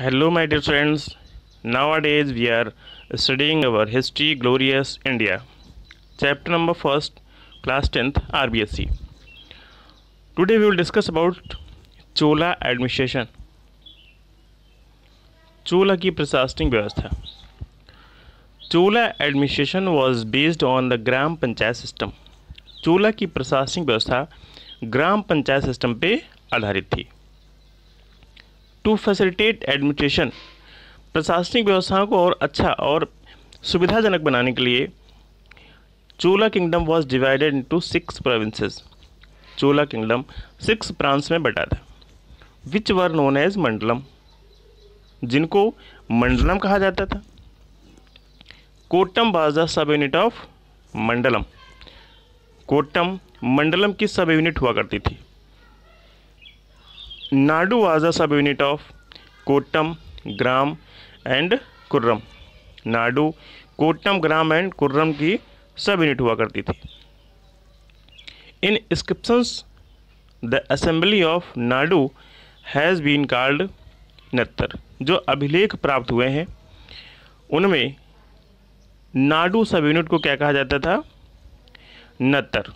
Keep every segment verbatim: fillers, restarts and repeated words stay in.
Hello, my dear friends. Nowadays, we are studying our history, glorious India. Chapter number first, class tenth, R B S C. Today, we will discuss about Chola administration. Chola की प्रशासनिक व्यवस्था. Chola administration was based on the gram panchayat system. Chola की प्रशासनिक व्यवस्था ग्राम panchayat system पे आधारित थी. To facilitate administration, प्रशासनिक व्यवस्थाओं को और अच्छा और सुविधाजनक बनाने के लिए Chola kingdom was divided into six provinces. Chola kingdom six प्रांत में बटा था, विच वर नोन एज मंडलम, जिनको मंडलम कहा जाता था. Kottam was the sub unit of mandalam. Kottam mandalam की सब यूनिट हुआ करती थी. Nadu was the sub unit of kottam, gram and kurram. Nadu, kottam, gram and kurram की सब यूनिट हुआ करती थी. In inscriptions the assembly of nadu has been called nattar. जो अभिलेख प्राप्त हुए हैं उनमें नाडु सब यूनिट को क्या कहा जाता था? Nattar.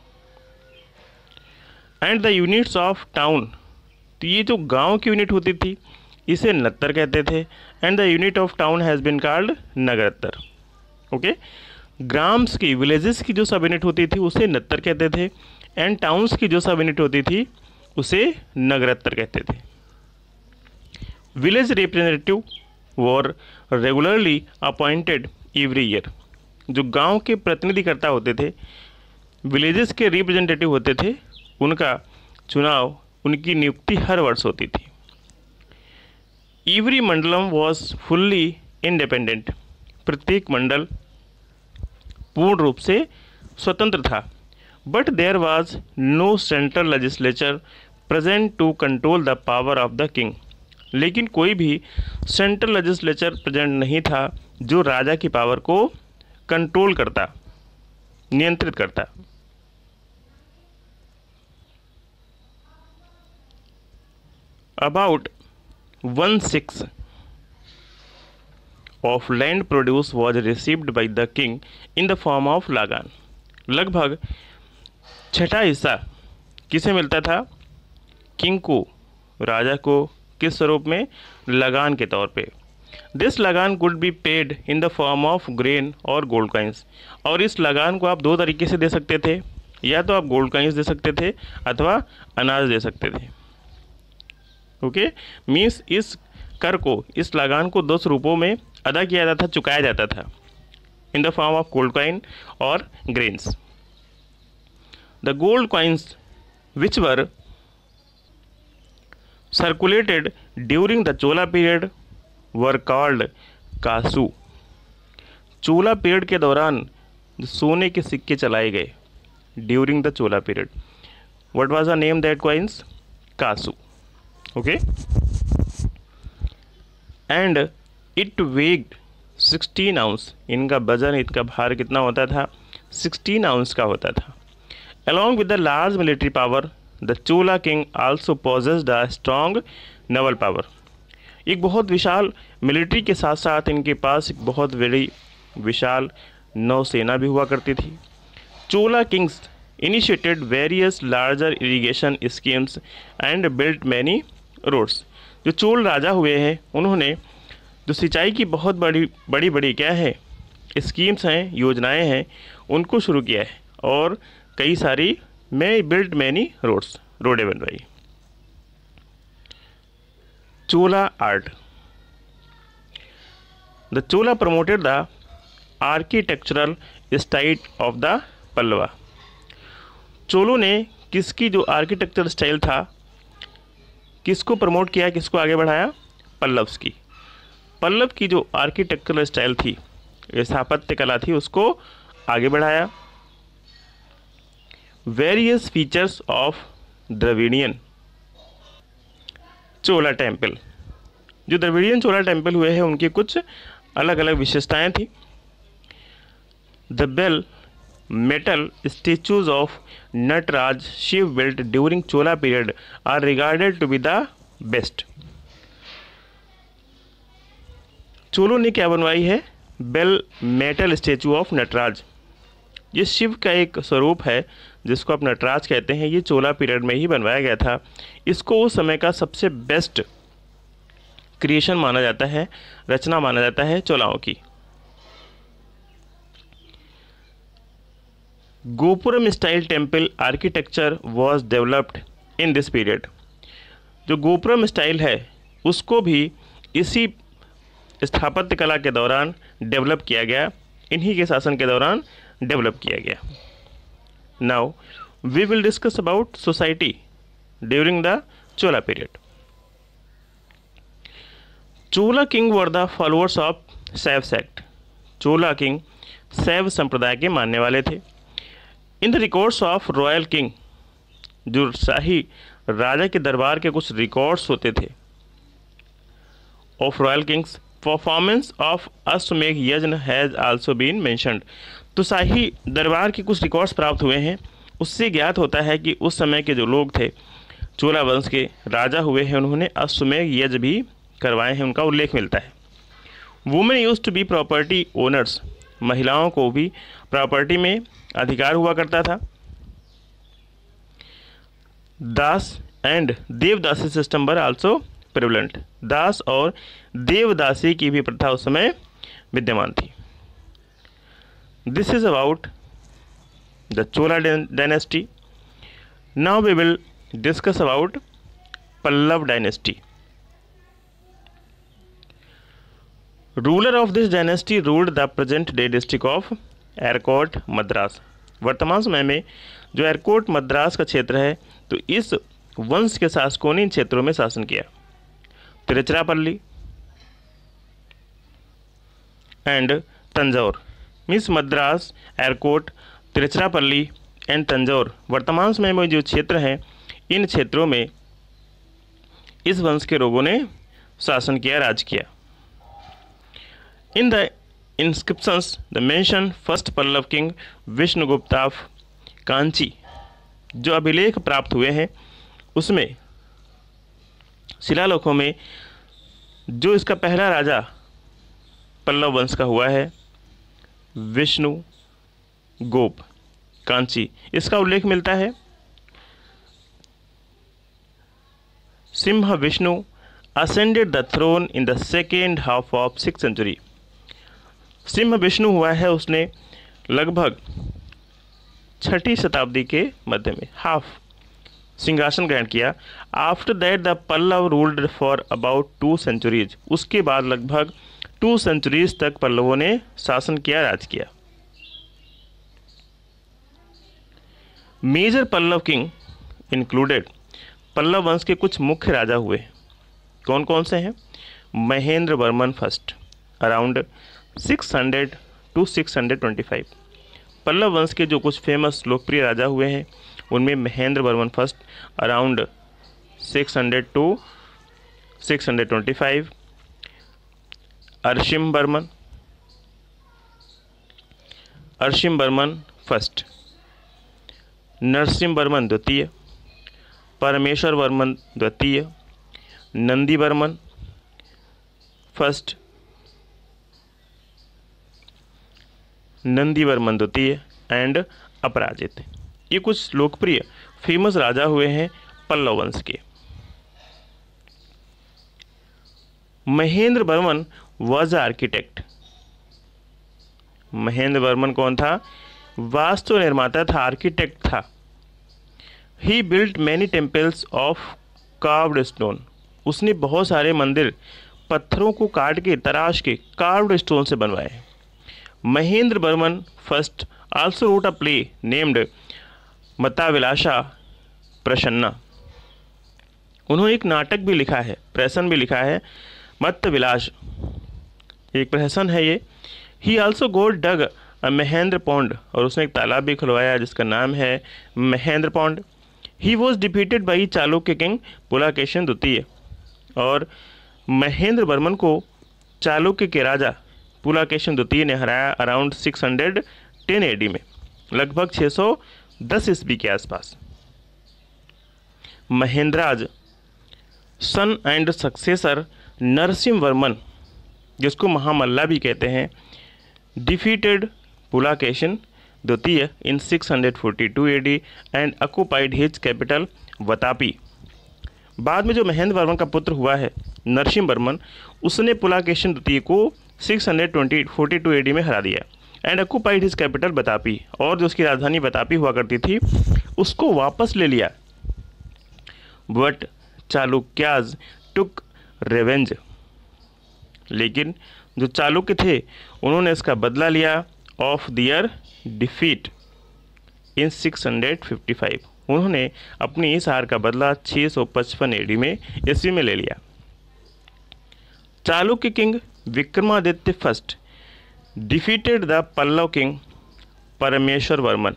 And the units of town, तो ये जो गांव की यूनिट होती थी इसे नत्तर कहते थे. And the unit of town has been called nagarattar. Okay, ग्राम्स की, विलेजेस की जो सब यूनिट होती थी उसे नत्तर कहते थे. एंड टाउन्स की जो सब यूनिट होती थी उसे नगरत्तर कहते थे. Village representative were regularly appointed every year. जो गांव के प्रतिनिधिकर्ता होते थे, विलेजेस के रिप्रेजेंटेटिव होते थे, उनका चुनाव, उनकी नियुक्ति हर वर्ष होती थी. Every mandalam was fully independent. प्रत्येक मंडल पूर्ण रूप से स्वतंत्र था. But there was no central legislature present to control the power of the king. लेकिन कोई भी सेंट्रल लेजिस्लेचर प्रेजेंट नहीं था जो राजा की पावर को कंट्रोल करता, नियंत्रित करता. About one sixth of land produce was received by the king in the form of लगान. लगभग छठा हिस्सा किसे मिलता था? किंग को, राजा को. किस स्वरूप में? लगान के तौर पे. दिस लगान could be paid in the form of grain और गोल्ड कॉइन्स. और इस लगान को आप दो तरीके से दे सकते थे. या तो आप गोल्ड कॉइन्स दे सकते थे अथवा अनाज दे सकते थे. ओके, मीन्स इस कर को, इस लगान को दो स्वरूपों में अदा किया जाता था, चुकाया जाता था. In the form of gold coin और grains. The gold coins which were circulated during the Chola period were called kasu. Chola period के दौरान जो सोने के सिक्के चलाए गए during the Chola period, what was the name that coins? Kasu. Okay, and it weighed sixteen ounce. इनका वजन, इनका भार कितना होता था? सिक्सटीन आउंस का होता था. Along with the large military power the Chola king also possessed a strong naval power. एक बहुत विशाल मिलिट्री के साथ साथ इनके पास एक बहुत बड़ी विशाल नौसेना भी हुआ करती थी. Chola kings initiated various larger irrigation schemes and built many roads. जो चोल राजा हुए हैं उन्होंने जो सिंचाई की बहुत बड़ी बड़ी बड़ी क्या है स्कीम्स हैं, योजनाएं हैं, उनको शुरू किया है और कई सारी में बिल्ट मैनी रोड्स, रोडें बनवाई. Chola art. The Chola promoted the architectural style of the Pallava. चोलों ने किसकी जो आर्किटेक्चरल स्टाइल था, किसको प्रमोट किया, किसको आगे बढ़ाया? पल्लव्स की. पल्लव की जो आर्किटेक्चरल स्टाइल थी, स्थापत्य कला थी, उसको आगे बढ़ाया. Various features of Dravidian Chola temple. जो द्रविडियन चोला टेम्पल हुए हैं उनकी कुछ अलग अलग विशेषताएं थी. The bell metal statues of Nataraj Shiv built during Chola period are regarded to be the best. चोलों ने क्या बनवाई है? Bell metal statue of Nataraja. ये शिव का एक स्वरूप है जिसको आप नटराज कहते हैं। ये चोला पीरियड में ही बनवाया गया था। इसको उस समय का सबसे बेस्ट क्रिएशन माना जाता है, रचना माना जाता है चोलाओं की। Gopuram style temple architecture was developed in this period. जो गोपुरम स्टाइल है उसको भी इसी स्थापत्य कला के दौरान डेवलप किया गया, इन्हीं के शासन के दौरान डेवलप किया गया। Now we will discuss about society during the Chola period. Chola king were the followers of Shaiva sect. Chola king Shaiva संप्रदाय के मानने वाले थे। In the records of royal king, जो शाही राजा के दरबार के कुछ रिकॉर्ड्स होते थे of royal kings, performance of Ashvamedha yajna has also been mentioned. तो शाही दरबार के कुछ रिकॉर्ड्स प्राप्त हुए हैं। उससे ज्ञात होता है कि उस समय के जो लोग थे, चोला वंश के राजा हुए हैं, उन्होंने अश्वमेघ यज्ञ भी करवाए हैं, उनका उल्लेख मिलता है। Women used to be property owners. महिलाओं को भी प्रॉपर्टी में अधिकार हुआ करता था। Dasa and devadasi system were also prevalent. दास और देवदासी की भी प्रथा उस समय विद्यमान थी। This is about the Chola dynasty. Now we will discuss about Pallava dynasty. Ruler of this dynasty ruled the present day district of Arcot Madras. वर्तमान समय में जो एरकोट मद्रास का क्षेत्र है, तो इस वंश के शासकों ने इन क्षेत्रों में शासन किया। Tiruchirappalli and Tanjore means Madras, Arcot, Tiruchirappalli and Tanjore वर्तमान समय में जो क्षेत्र हैं, इन क्षेत्रों में इस वंश के लोगों ने शासन किया, राज किया। In the inscriptions the mention first Pallava king Vishnugupta of Kanchi. जो अभिलेख प्राप्त हुए हैं उसमें शिलालेखों में जो इसका पहला राजा पल्लव वंश का हुआ है, विष्णु गोप कांची, इसका उल्लेख मिलता है। Simha Vishnu ascended the throne in the second half of six century. Simha Vishnu हुआ है, उसने लगभग छठी शताब्दी के मध्य में हाफ सिंहासन ग्रहण किया। After that the Pallava ruled for about two centuries. उसके बाद लगभग टू सेंचुरीज तक पल्लवों ने शासन किया, राज किया। Major Pallava king included. Pallava वंश के कुछ मुख्य राजा हुए, कौन कौन से हैं? Mahendra Varman first around six hundred to six hundred twenty five. Pallava वंश के जो कुछ फेमस लोकप्रिय राजा हुए हैं उनमें Mahendra Varman first around six hundred to six hundred twenty five, अरशिम वर्मन अरशिम वर्मन फर्स्ट, नरसिंह वर्मन द्वितीय, परमेश्वर वर्मन द्वितीय, नंदी वर्मन फर्स्ट, नंदी वर्मन द्वितीय एंड अपराजित। ये कुछ लोकप्रिय फेमस राजा हुए हैं पल्लव वंश के। Mahendra Varman was architect. महेंद्र वर्मन कौन था? वास्तु निर्माता था, आर्किटेक्ट था। He built many temples of carved stone. उसने बहुत सारे मंदिर पत्थरों को काट के, तराश के, कार्व्ड स्टोन से बनवाए। Mahendra Varman first also wrote a play named Mattavilasa Prasanna. उन्होंने एक नाटक भी लिखा है, प्रहसन भी लिखा है, मत्तविलास एक प्रहसन है ये। He also got dug a Mahendra pond. और उसने एक तालाब भी खुलवाया जिसका नाम है Mahendra pond. He was defeated by Chalukya king Pulakeshin द्वितीय। और महेंद्र वर्मन को चालुक्य के राजा पुलाकेशिन द्वितीय ने हराया around six hundred ten AD में, लगभग छः सौ दस ईस्वी के आसपास। Mahendra's son and successor Narasimha Varman जिसको महामल्ला भी कहते हैं, डिफीटेड पुलाकेशिन द्वितीय in six hundred forty two AD and occupied his capital Vatapi. बाद में जो महेंद्र वर्मन का पुत्र हुआ है नरसिंह वर्मन, उसने पुलाकेशिन द्वितीय को six hundred forty two AD में हरा दिया and occupied his capital Vatapi, और जो उसकी राजधानी बतापी हुआ करती थी उसको वापस ले लिया। बट चालुक्याज टुक रेवेंज, लेकिन जो चालुक्य थे उन्होंने इसका बदला लिया of their defeat in six hundred fifty five. उन्होंने अपनी इस हार का बदला छः सौ पचपन एडी में ईस्वी में ले लिया। Chalukya king Vikramaditya first defeated the Pallava king Parameshwara Varman.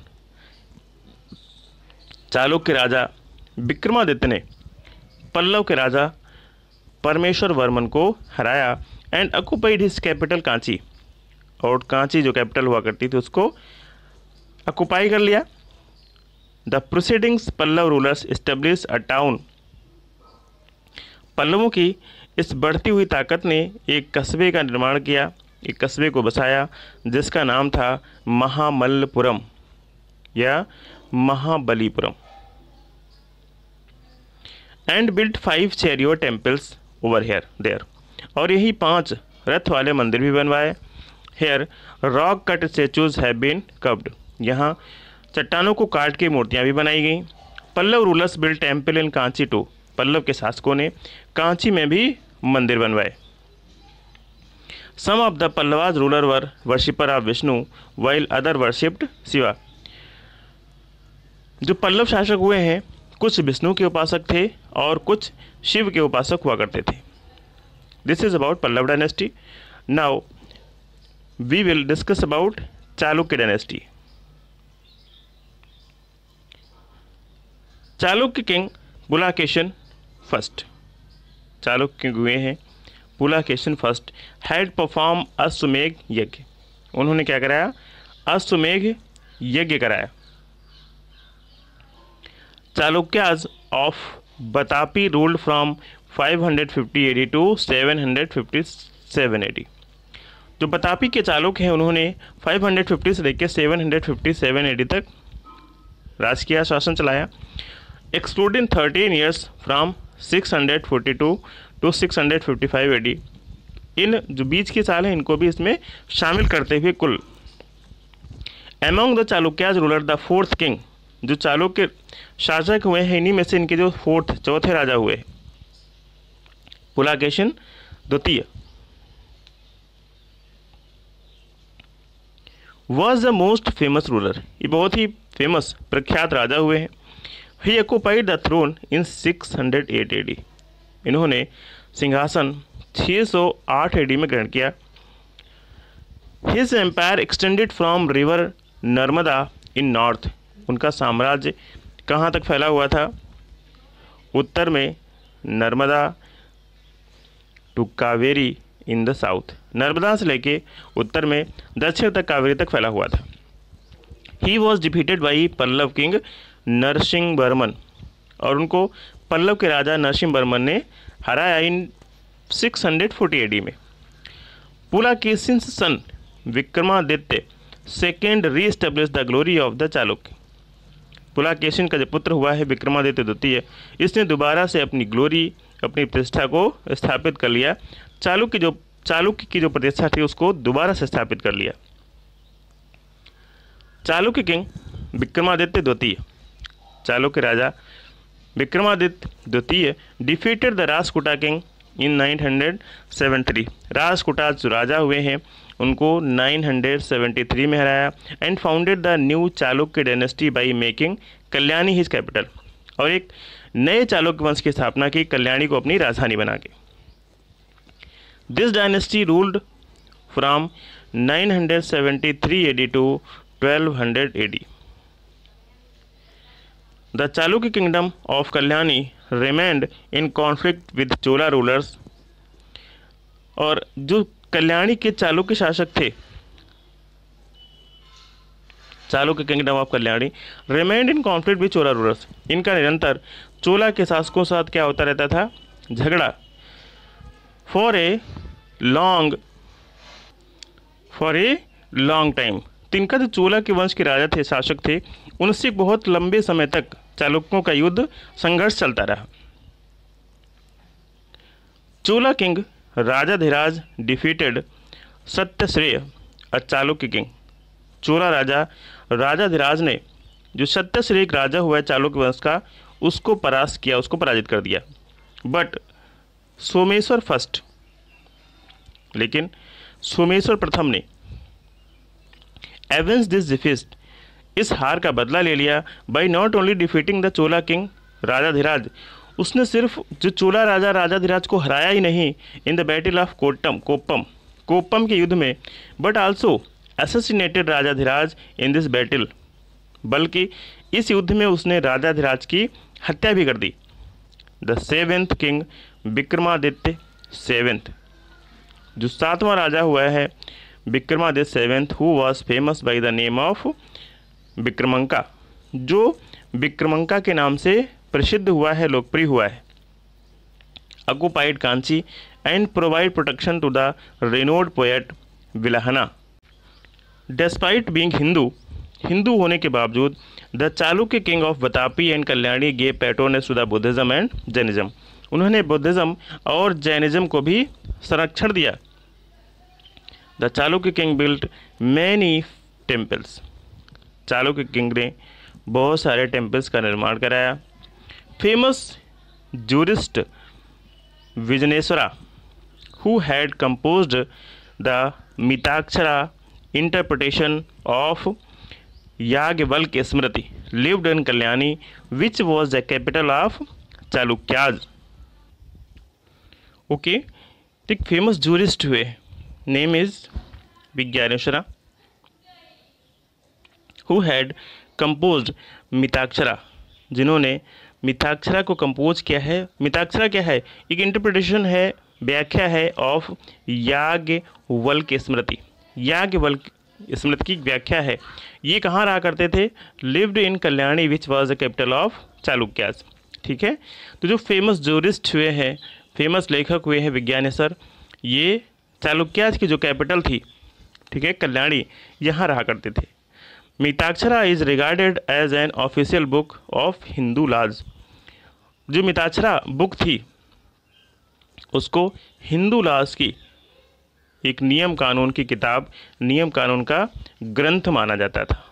Chalukya राजा विक्रमादित्य ने पल्लव के राजा परमेश्वर वर्मन को हराया and occupied his capital Kanchi, और कांची जो कैपिटल हुआ करती थी उसको ऑक्युपाई कर लिया। The proceedings Pallava rulers establish a town. पल्लवों की इस बढ़ती हुई ताकत ने एक कस्बे का निर्माण किया, एक कस्बे को बसाया जिसका नाम था महामल्लपुरम या Mahabalipuram, and built five chariot temples over here there, और यही पांच रथ वाले मंदिर भी बनवाए। Here rock cut statues have been carved, यहाँ चट्टानों को काट के मूर्तियाँ भी बनाई गई। Pallava rulers built temple in Kanchi too, Pallava के शासकों ने कांची में भी मंदिर बनवाए। Some of the Pallavas ruler were worshipper of Vishnu while other worshipped Shiva. जो पल्लव शासक हुए हैं कुछ विष्णु के उपासक थे और कुछ शिव के उपासक हुआ करते थे। This is about Pallava dynasty. Now we will discuss about Chalukya dynasty. Chalukya king Pulakeshin first, Chalukya हुए हैं Pulakeshin first had perform Ashvamedha yajna. उन्होंने क्या कराया? अश्वमेघ यज्ञ कराया। Chalukyas of Vatapi ruled from five hundred fifty AD to seven hundred fifty seven AD. जो बतापी के चालुक्य हैं उन्होंने फाइव हंड्रेड फिफ्टी से लेकर seven hundred fifty seven AD तक राज किया, शासन चलाया। Excluding thirteen years from six hundred forty two to six hundred fifty five AD. इन जो बीच के साल हैं इनको भी इसमें शामिल करते हुए कुल among the Chalukyas ruler the fourth king, जो चालुक्य शासक हुए हैं इन्हीं में से इनके जो फोर्थ चौथे राजा हुए पुलाकेशिन द्वितीय was the most famous ruler. ये बहुत ही फेमस प्रख्यात राजा हुए हैं। He occupied the throne in six hundred eight AD. इन्होंने सिंहासन छः सौ आठ एडी में ग्रहण किया। His empire extended from river Narmada in north. उनका साम्राज्य कहाँ तक फैला हुआ था? उत्तर में Narmada to Kaveri in the south. Narmada से लेके उत्तर में दक्षिण तक कावेरी तक फैला हुआ था। He was defeated by Pallava king Narasimha Varman, और उनको पल्लव के राजा नरसिंह वर्मन ने हराया in six hundred forty AD में। Pulakeshin son Vikramaditya second re establish the glory of the Chalukya. Pulakeshin का जो पुत्र हुआ है विक्रमादित्य द्वितीय, इसने दोबारा से अपनी ग्लोरी, अपनी प्रतिष्ठा को स्थापित कर लिया। चालुक्य जो चालुक्य की जो प्रतिष्ठा थी उसको दोबारा से स्थापित कर लिया। चालुक्य किंग विक्रमादित्य द्वितीय, चालुक्य राजा विक्रमादित्य द्वितीय defeated the Rashtrakuta king in nine hundred seventy three. Rashtrakuta जो राजा हुए हैं उनको नाइन हंड्रेड सेवेंटी थ्री में हराया and founded the new Chalukya dynasty by making Kalyani his capital, और एक नए चालुक्य वंश की स्थापना की, कल्याणी को अपनी राजधानी बना के। This dynasty ruled from nine hundred seventy three AD to twelve hundred AD. The Chalukya kingdom of Kalyani remained in conflict with Chola rulers, और जो कल्याणी के चालुक्य शासक थे, Chalukya kingdom of Kalyani remained in conflict with Chola rulers. इनका निरंतर चोला के शासकों साथ क्या होता रहता था? झगड़ा। For a long for a long time. तो इनका जो चोला के वंश के राजा थे, शासक थे, उनसे बहुत लंबे समय तक चालुक्यों का युद्ध संघर्ष चलता रहा। Chola king Rajadhiraja defeated Satyashraya a Chalukya king. Chola राजा राजाधिराज ने जो सत्यश्रेय एक राजा हुआ है चालुक्य वंश का, उसको परास्त किया, उसको पराजित कर दिया। बट सोमेश्वर फर्स्ट, लेकिन सोमेश्वर प्रथम ने एवेंस दिस डिफीट, इस हार का बदला ले लिया by not only defeating the Chola king Rajadhiraja, उसने सिर्फ जो चोला राजा राजाधिराज को हराया ही नहीं in the battle of Kottam Koppam Koppam के युद्ध में, बट आल्सो असैसिनेटेड राजाधिराज इन दिस बैटल, बल्कि इस युद्ध में उसने राजाधिराज की हत्या भी कर दी। The seventh king Vikramaditya seventh, जो सातवां राजा हुआ है Vikramaditya seventh, who was famous by the name of Vikramanka, जो विक्रमंका के नाम से प्रसिद्ध हुआ है, लोकप्रिय हुआ है। Occupied Kanchi and provide protection to the renowned poet Bilhana. Despite being Hindu, Hindu होने के बावजूद the Chalukya king of Vatapi and Kalyani gave patronage to the Buddhism and Jainism, उन्होंने बुद्धिज्म और जैनिज्म को भी संरक्षण दिया। The Chalukya king built many temples, Chalukya king ने बहुत सारे टेम्पल्स का निर्माण कराया। Famous jurist Vijnaneshwara, who had composed the Mitakshara interpretation of Yajnavalkya Smriti, lived in Kalyani which was the capital of Chalukyas. Okay, एक फेमस जूरिस्ट हुए, name is Vijnaneshwara, who had composed Mitakshara, जिन्होंने मिताक्षरा को कंपोज किया है। मिताक्षरा क्या है? एक इंटरप्रिटेशन है, व्याख्या है ऑफ याज्ञवल्क स्मृति, याज्ञवल्क स्मृति की व्याख्या है। ये कहाँ रहा करते थे? Lived in Kalyani which was the capital of Chalukyas. ठीक है, तो जो फेमस जूरिस्ट हुए हैं, फेमस लेखक हुए हैं विज्ञानेश्वर, ये चालुक्यास की जो कैपिटल थी, ठीक है, कल्याणी, यहाँ रहा करते थे। Mitakshara is regarded as an official book of Hindu laws, जो मिताक्षरा बुक थी उसको हिंदू लॉज की एक नियम कानून की किताब, नियम कानून का ग्रंथ माना जाता था।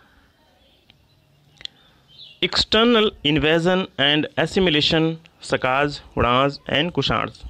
External invasion and assimilation Shakas, उड़ाज and Kushans.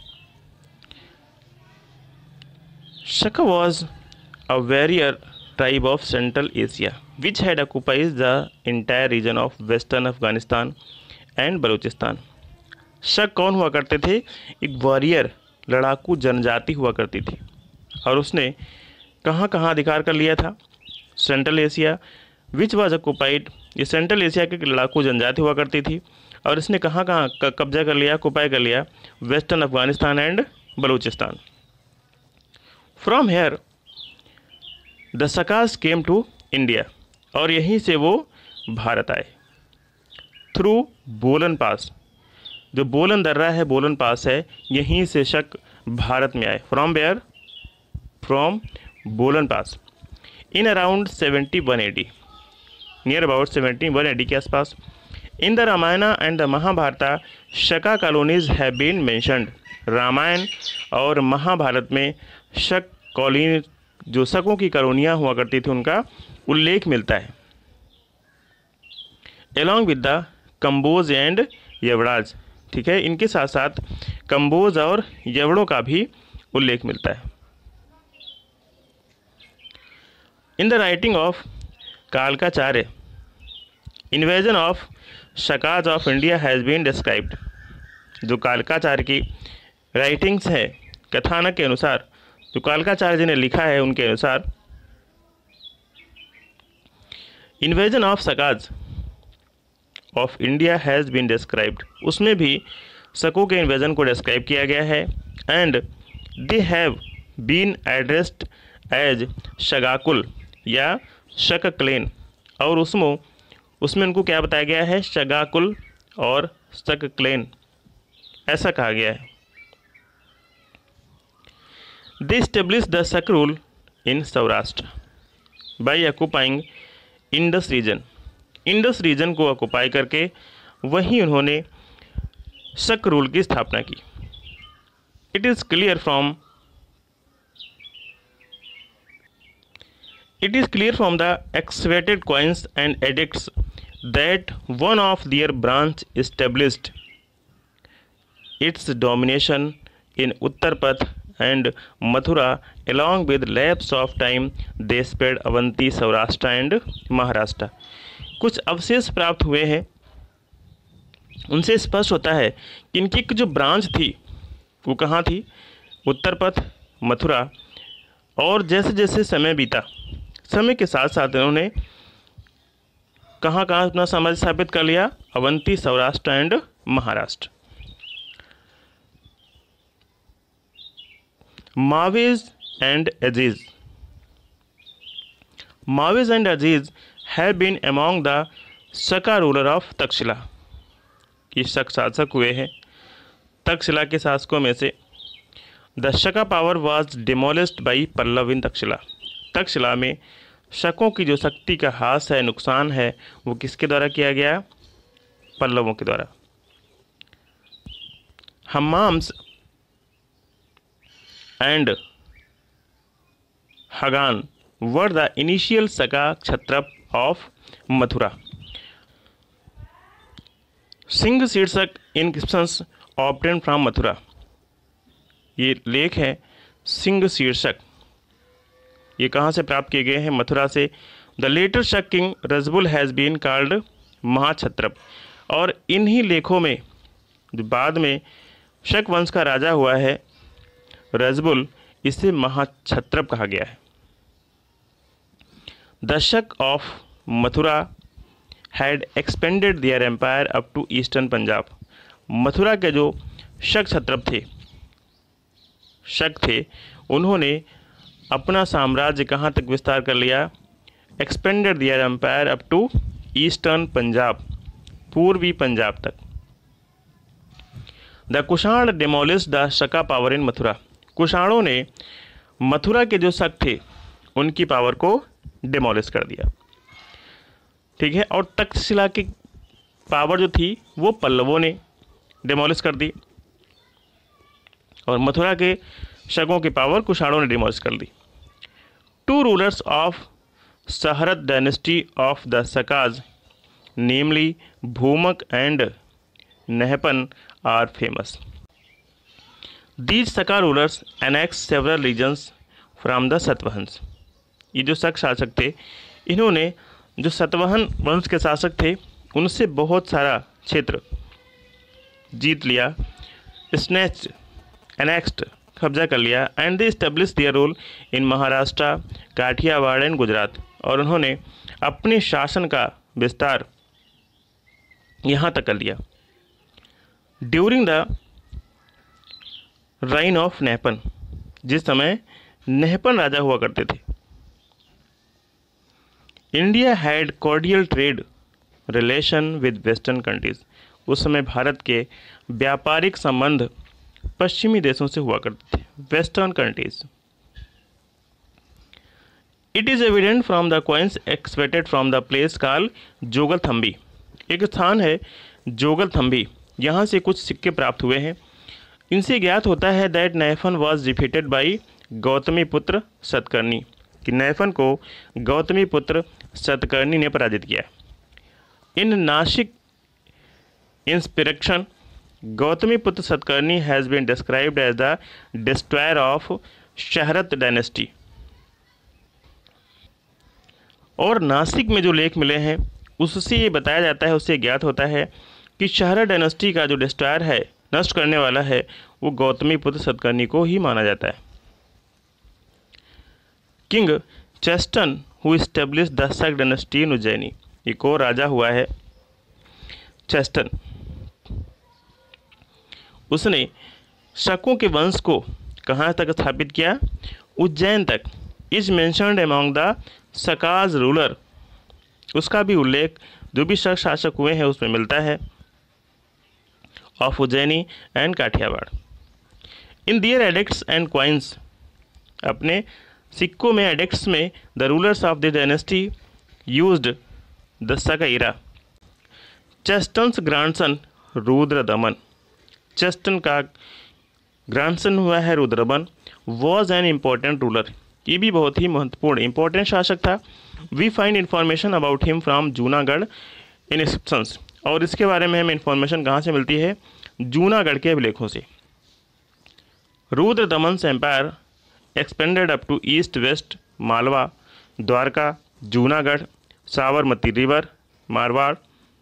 Shaka was a warrior tribe of Central Asia which had occupied the entire region of western Afghanistan and Balochistan। शक कौन हुआ करते थे? एक वॉरियर, लड़ाकू जनजाति हुआ करती थी, और उसने कहाँ कहाँ अधिकार कर लिया था? Central Asia, which was occupied, ये सेंट्रल एशिया की लड़ाकू जनजाति हुआ करती थी, और इसने कहाँ कहाँ कब्जा कर लिया, ऑक्युपाई कर लिया? Western Afghanistan and Balochistan. From here the Shakas came to India, और यहीं से वो भारत आए। थ्रू बोलन पास, जो बोलन दर्रा है, बोलन पास है, यहीं से शक भारत में आए। From where? From Bolan pass. In around seventy one AD, near about seventy one AD के आसपास। In the Ramayana and the Mahabharata Shaka colonies have been mentioned. Ramayana और महाभारत में शक कॉलोनी, जो शकों की कॉलोनियाँ हुआ करती थी, उनका उल्लेख मिलता है। Along with the Kamboja and Yavanas, ठीक है, इनके साथ साथ कंबोज और यवड़ों का भी उल्लेख मिलता है। In the writing of Kalakacharya invasion of Shakas of India has been described. जो कालकाचार्य की राइटिंग्स है, कथानक के अनुसार, जो कालकाचार्य जी ने लिखा है, उनके अनुसार invasion of Shakas of India has been described, उसमें भी शकों के इन्वेजन को डिस्क्राइब किया गया है। And they have been addressed as Shakakul या शक क्लेन, और उसमें उसमें उनको क्या बताया गया है? शगाकुल और शक क्लेन, ऐसा कहा गया है। They establish the Shak rule in Saurashtra by occupying Indus region. Indus region को ऑक्युपाई करके वहीं उन्होंने शक रूल की स्थापना की। It is clear from it is clear from the excavated coins and edicts that one of their branch established its domination in Uttarpath and Mathura. Along with lapse of time they spread Avanti, Saurashtra and Maharashtra. कुछ अवशेष प्राप्त हुए हैं, उनसे स्पष्ट होता है कि इनकी जो ब्रांच थी वो कहाँ थी, उत्तरपथ, मथुरा। और जैसे जैसे समय बीता, समय के साथ साथ इन्होंने कहाँ कहाँ अपना साम्राज्य स्थापित कर लिया, Avanti, Saurashtra and Maharashtra. Maues and Azes Maues and Azes have been among the Shaka ruler of Takshashila. ये शक शासक हुए हैं तक्षशिला के शासकों में से। The Shaka power was demolished by Pallava in Takshashila. Takshashila में शकों की जो शक्ति का ह्रास है, नुकसान है, वो किसके द्वारा किया गया, पल्लवों के द्वारा। Hagamasha and Hagan were the initial Shaka Kshatrap of Mathura. सिंह शीर्षक इनस्क्रिप्शंस ऑब्टेन फ्रॉम मथुरा। ये लेख है सिंह शीर्षक, ये कहाँ से प्राप्त किए गए हैं, मथुरा से। The later Shak king Rajubul has been called Mahakshatrap. और इन्हीं लेखों में जो बाद में शक वंश का राजा हुआ है रजबुल, इसे महाक्षत्रप कहा गया है। The Shak of Mathura had expanded their empire up to eastern Punjab. Mathura के जो शक क्षत्रप थे शक थे उन्होंने अपना साम्राज्य कहाँ तक विस्तार कर लिया, expanded their empire up to eastern Punjab, पूर्वी पंजाब तक। The Kushan demolished the Shaka power in Mathura. कुषाणों ने मथुरा के जो शक थे उनकी पावर को डिमोलिश कर दिया, ठीक है। और तक्षशिला की पावर जो थी वो पल्लवों ने डिमोलिश कर दी, और मथुरा के शकों की पावर कुषाणों ने डिमोलिश कर दी। Two rulers of Saharat dynasty of the Sakas, namely Bhumak and Nahapan, are famous. These Saka rulers annex several regions from the Satvahans. ये जो शक शासक थे इन्होंने जो सतवहन वंश के शासक थे उनसे बहुत सारा क्षेत्र जीत लिया, स्नैच एनेक्स्ड कब्जा कर लिया। And they establish their rule in Maharashtra, Kathiawar and Gujarat. और उन्होंने अपने शासन का विस्तार यहाँ तक कर लिया। During the reign of Nahapan, जिस समय नहपन राजा हुआ करते थे। India had cordial trade relation with western countries. उस समय भारत के व्यापारिक संबंध पश्चिमी देशों से हुआ करते थे, western countries. It is evident from the coins expected from the place called Jogalthambi. एक स्थान है जोगलथम्बी, यहाँ से कुछ सिक्के प्राप्त हुए हैं। इनसे ज्ञात होता है that Nahapan was defeated by Gautamiputra Satakarni, कि नैफन को गौतमी पुत्र सतकर्णी ने पराजित किया। इन Nashik inscription Gautamiputra Satakarni has been described as the destroyer of Saharat dynasty. और नासिक में जो लेख मिले हैं उससे ये बताया जाता है, उससे ज्ञात होता है कि शहरत डायनेस्टी का जो डिस्ट्रॉयर है, नष्ट करने वाला है, वो गौतमी पुत्र सतकर्णी को ही माना जाता है। King Chashtan who establish the Shak dynasty in Ujjaini. एक और राजा हुआ है चेस्टन, उसने शकों के वंश को कहाँ तक स्थापित किया, उज्जैन तक। Is mentioned among the Sakas ruler, उसका भी उल्लेख जो भी शक शासक हुए हैं उसमें मिलता है, of Ujjaini and Kathiawar. In their edicts and coins, अपने सिक्कों में एडेक्ट्स में the rulers of the dynasty used the Saka era. Chashtan's grandson Rudradaman, Chashtan का ग्रांडसन हुआ है Rudradaman, was an important ruler, ये भी बहुत ही महत्वपूर्ण इंपॉर्टेंट शासक था। We find information about him from Junagadh inscriptions, और इसके बारे में हमें इंफॉर्मेशन कहाँ से मिलती है? जूनागढ़ के अभिलेखों से। Rudradaman's empire expanded up to east west Malwa, Dwarka, Junagadh, Sabarmati river, Marwar,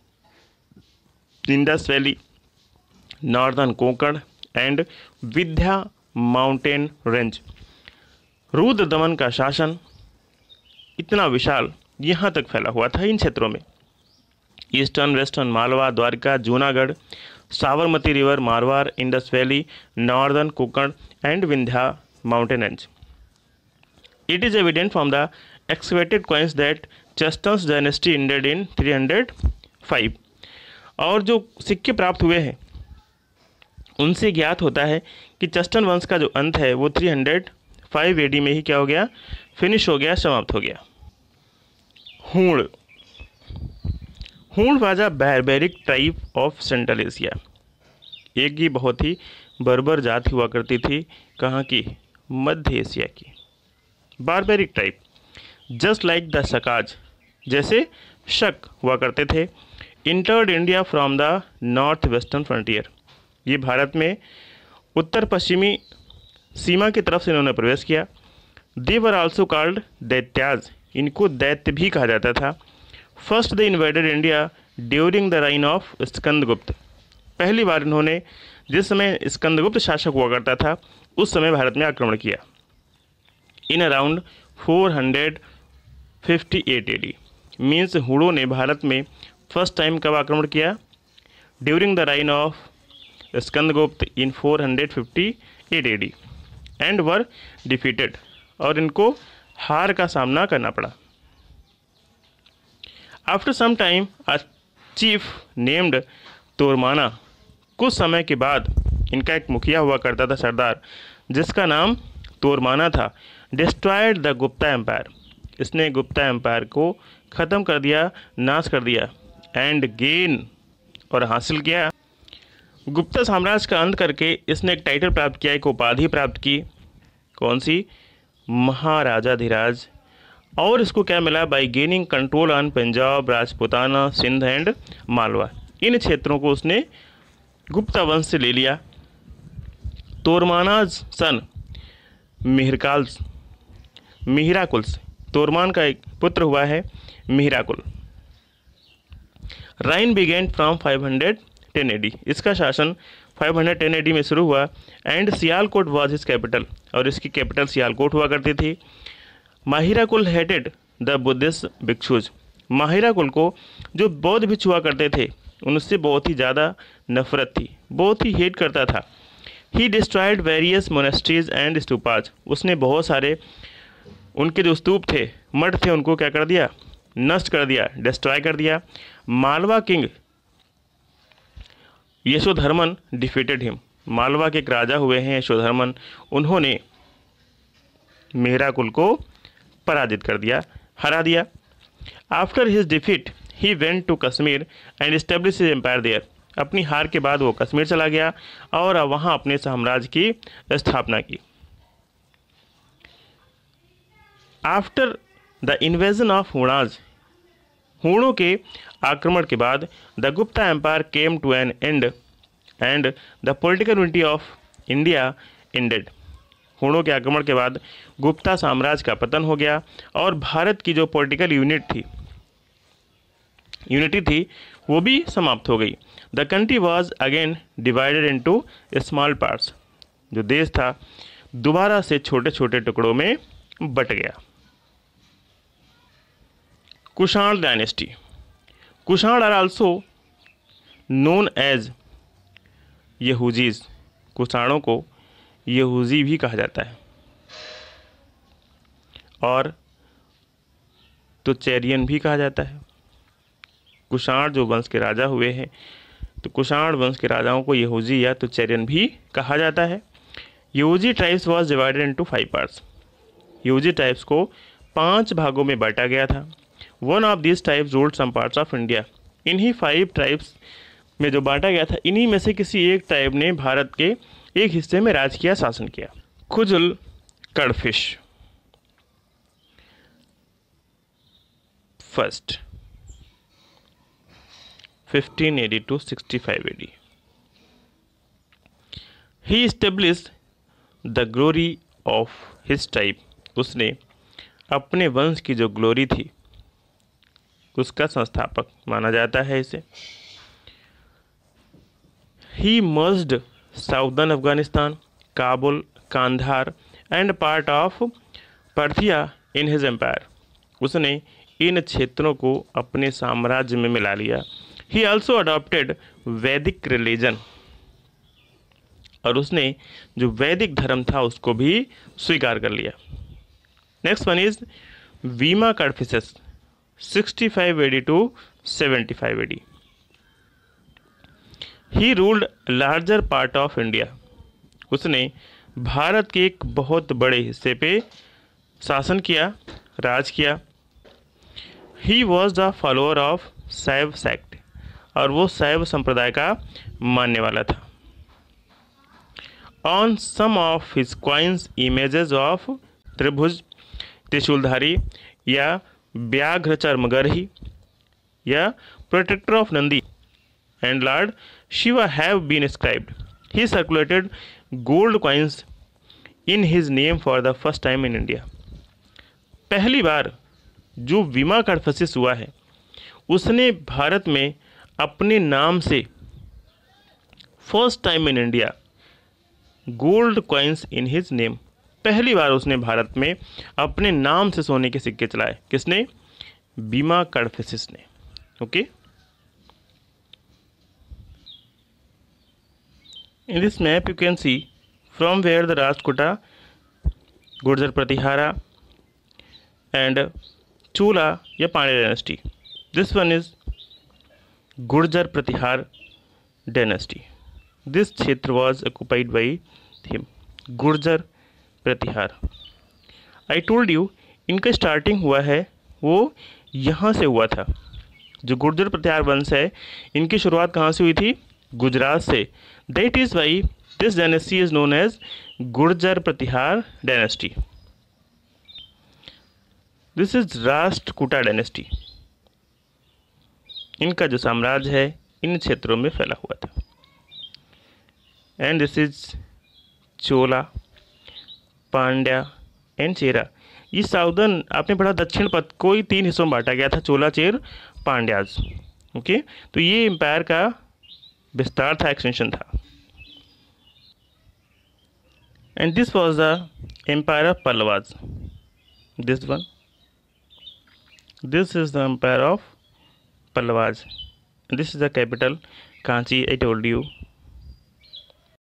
Indus valley, northern Konkan and Vindhya mountain range. Rudradaman का शासन इतना विशाल यहाँ तक फैला हुआ था इन क्षेत्रों में, eastern western Malwa, Dwarka, Junagadh, Sabarmati river, Marwar, Indus valley, northern Konkan and Vindhya mountain range. It is evident from the excavated coins that Chashtan's dynasty ended in three hundred five, और जो सिक्के प्राप्त हुए हैं उनसे ज्ञात होता है कि चेस्टन वंश का जो अंत है वो थ्री हंड्रेड फाइव एडी में ही क्या हो गया? फिनिश हो गया, समाप्त हो गया। Hun, Hun was a barbaric tribe of central Asia, एक ही बहुत ही बर्बर जाति हुआ करती थी, कहाँ की? मध्य एशिया की barbaric tribe. Just like the Sakas, जैसे शक हुआ करते थे। Entered India from the north western frontier, ये भारत में उत्तर पश्चिमी सीमा की तरफ से इन्होंने प्रवेश किया। दे वर आल्सो कॉल्ड दैत्याज, इनको दैत्य भी कहा जाता था। First they invaded India during the reign of Skandagupta, पहली बार इन्होंने जिस समय स्कंदगुप्त शासक हुआ करता था उस समय भारत में आक्रमण किया। In around four hundred fifty eight AD, means हूणों ने भारत में फर्स्ट टाइम कब आक्रमण किया? During the reign of Skandagupta in four hundred fifty eight AD and were defeated, और इनको हार का सामना करना पड़ा। After some time a chief named Toramana, कुछ समय के बाद इनका एक मुखिया हुआ करता था, सरदार, जिसका नाम तोरमाना था। डिस्ट्रॉयड द गुप्ता एम्पायर, इसने गुप्ता एम्पायर को ख़त्म कर दिया, नाश कर दिया। एंड गेन, और हासिल किया। गुप्ता साम्राज्य का अंत करके इसने एक टाइटल प्राप्त किया, एक उपाधि प्राप्त की, कौन सी? महाराजाधिराज। और इसको क्या मिला? By gaining control on Punjab, Rajputana, Sindh and Malwa, इन क्षेत्रों को उसने गुप्ता वंश से ले लिया। तोरमानाज सन मिहिरकाल, मिहिराकुल, तोरमान का एक पुत्र हुआ है Mihirakula. Reign began from five hundred ten AD, इसका शासन फाइव हंड्रेड टेन एडी में शुरू हुआ। And Sialkot was his capital, और इसकी कैपिटल सियालकोट हुआ करती थी। Mihirakula hated the Buddhist bhikshus, Mihirakula को जो बौद्ध भिक्षु हुआ करते थे उनसे बहुत ही ज़्यादा नफरत थी, बहुत ही हेट करता था। He destroyed various monasteries and stupas, उसने बहुत सारे उनके जो स्तूप थे, मठ थे, उनको क्या कर दिया? नष्ट कर दिया, डिस्ट्रॉय कर दिया। Malwa king Yashodharman defeated him, Malwa के एक राजा हुए हैं यशोधर्मन, उन्होंने मेहराकुल को पराजित कर दिया, हरा दिया। After his defeat he went to Kashmir and establish his empire there, अपनी हार के बाद वो कश्मीर चला गया और वहाँ अपने साम्राज्य की स्थापना की। After the invasion of Hunas, हूणों के आक्रमण के बाद the Gupta empire came to an end and the political unity of India ended, हूणों के आक्रमण के बाद गुप्ता साम्राज्य का पतन हो गया और भारत की जो पॉलिटिकल यूनिट थी यूनिटी थी वो भी समाप्त हो गई। The country was again divided into small parts, जो देश था दोबारा से छोटे छोटे टुकड़ों में बट गया। Kushan dynasty, Kushan are also known as Yuezhis, कुषाणों को यहूजी भी कहा जाता है और तुचेरियन भी कहा जाता है। कुषाण जो वंश के राजा हुए हैं तो कुषाण वंश के राजाओं को यहूजी या तुचेरियन भी कहा जाता है। Yuezhi tribes was divided into five parts, Yuezhi types को पांच भागों में बांटा गया था। One of this types ruled some parts of India. इन्हीं फाइव ट्राइब्स में जो बांटा गया था, इन्हीं में से किसी एक ट्राइब ने भारत के एक हिस्से में राज किया, शासन किया। Kujula Kadphises first fifteen AD to sixty five AD. He established the glory of his tribe. उसने अपने वंश की जो ग्लोरी थी उसका संस्थापक माना जाता है इसे। He merged southern Afghanistan, Kabul, Kandahar and part of Parthia in his empire. उसने इन क्षेत्रों को अपने साम्राज्य में मिला लिया। He also adopted Vedic religion. और उसने जो वैदिक धर्म था उसको भी स्वीकार कर लिया। Next one is Vima Kadphises sixty five AD to seventy five AD. He ruled larger part of India. उसने भारत के एक बहुत बड़े हिस्से पे शासन किया, राज किया। He was the follower of Shaiva sect. और वो शैव संप्रदाय का मानने वाला था। On some of his coins images of tribhuj, trishuldhari या व्याघ्र चर्मगर्ही या protector of Nandi and lord Shiva have been scribed. He circulated gold coins in his name for the first time in India. पहली बार जो वीमा कड़फिसेस हुआ है उसने भारत में अपने नाम से first time in India gold coins in his name, पहली बार उसने भारत में अपने नाम से सोने के सिक्के चलाए। किसने? वीमा कड़फिसेस ने। Okay, in this map you can see from where the Rashtrakuta, Gurjara Pratihara and Chola या Pandya dynasty. This one is Gurjar Pratihar dynasty. This क्षेत्र was occupied by him. Gurjar Pratihar, I told you, इनका स्टार्टिंग हुआ है वो यहाँ से हुआ था। जो गुर्जर प्रतिहार वंश है इनकी शुरुआत कहाँ से हुई थी? गुजरात से। That is why this dynasty is known as Gurjar Pratihar dynasty. This is Rashtrakuta dynasty. इनका जो साम्राज्य है इन क्षेत्रों में फैला हुआ था। And this is Chola, Pandya and Chera. ये साउदर्न आपने पढ़ा दक्षिण पथ को ही तीन हिस्सों में बांटा गया था, चोला, चेर, पांड्याज। ओके, तो ये एम्पायर का विस्तार था, एक्सटेंशन था। And this was the empire of Pallavas. This one, this is the empire of Pallavas. This is the capital Kanchi, I told you.